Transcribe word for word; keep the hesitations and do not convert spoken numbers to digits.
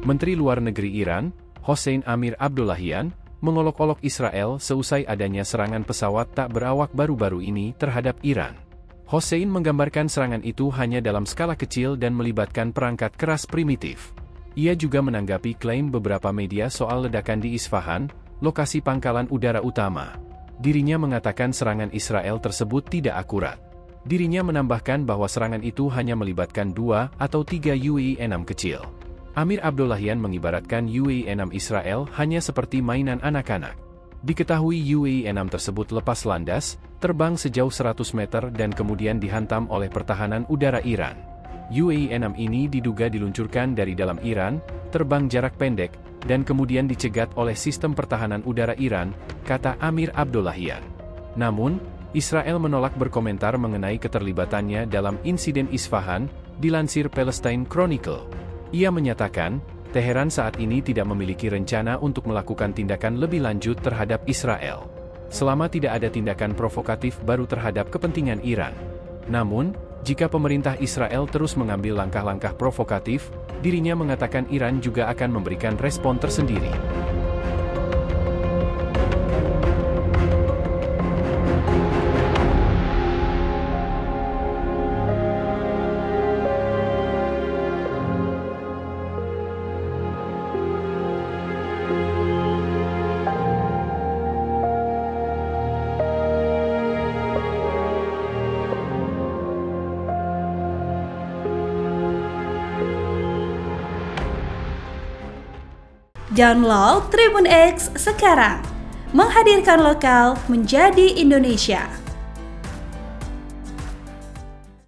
Menteri Luar Negeri Iran, Hossein Amir-Abdollahian, mengolok-olok Israel seusai adanya serangan pesawat tak berawak baru-baru ini terhadap Iran. Hossein menggambarkan serangan itu hanya dalam skala kecil dan melibatkan perangkat keras primitif. Ia juga menanggapi klaim beberapa media soal ledakan di Isfahan, lokasi pangkalan udara utama. Dirinya mengatakan serangan Israel tersebut tidak akurat. Dirinya menambahkan bahwa serangan itu hanya melibatkan dua atau tiga U A V enam kecil. Amir-Abdollahian mengibaratkan U A V enam Israel hanya seperti mainan anak-anak. Diketahui U A V enam tersebut lepas landas, terbang sejauh seratus meter dan kemudian dihantam oleh pertahanan udara Iran. U A V enam ini diduga diluncurkan dari dalam Iran, terbang jarak pendek, dan kemudian dicegat oleh sistem pertahanan udara Iran, kata Amir-Abdollahian. Namun, Israel menolak berkomentar mengenai keterlibatannya dalam insiden Isfahan, dilansir Palestine Chronicle. Ia menyatakan, Teheran saat ini tidak memiliki rencana untuk melakukan tindakan lebih lanjut terhadap Israel, selama tidak ada tindakan provokatif baru terhadap kepentingan Iran. Namun, jika pemerintah Israel terus mengambil langkah-langkah provokatif, dirinya mengatakan Iran juga akan memberikan respon tersendiri. Download Tribun X sekarang, menghadirkan lokal menjadi Indonesia.